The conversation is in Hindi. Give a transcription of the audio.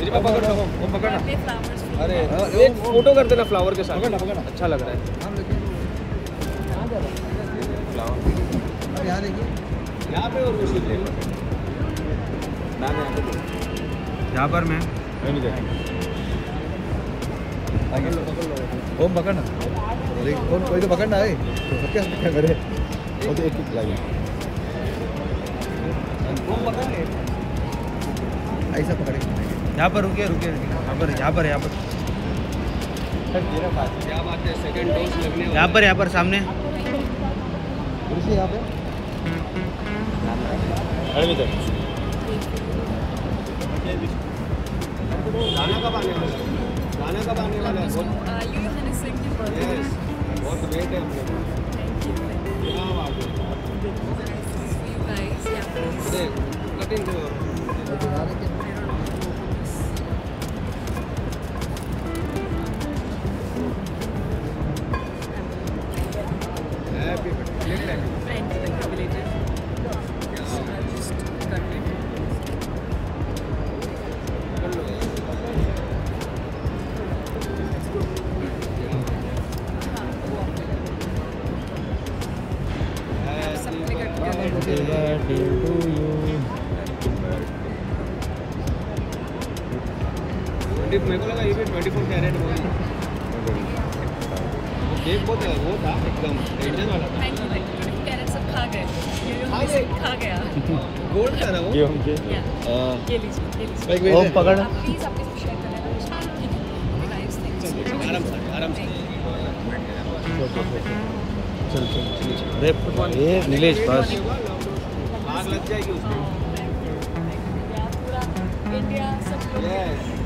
पकड़ लो, वो पकड़ना। अरे एक फोटो कर देना फ्लावर के साथ, पकड़ना अच्छा लग रहा है। यहाँ देखिए, यहाँ पे और कुछ ले लो। यहाँ पर मैं ओम पकड़ना, कौन कोई तो पकड़ना है, सबके हाथ में कैमरे, वो तो एक लाइन ऐसा पकड़े। यहाँ पर रुकिए रुकिए, यहाँ पर क्या बात है, सेकंड डोज लगने यहाँ पर सामने। यहाँ पे गाना कब आने वाला है? गाना कब आने वाला है? बहुत वेट है अपने पास। क्या बात है, कटिंग दो। Happy birthday. मेरे को लगा ये भी 24 कैरेट वो केक बहुत वो था, एकदम टेंशन वाला था। कैरेट सब खा गए, खा गया। गोल्ड था ना वो। ये लीजिए। ओम पकड़। प्लीज आप इसको शेयर कर लेना। आराम से आराम से। अरे ये नीलेश बस आग लग जाएगी उसको। पूरा इंडिया सब लोग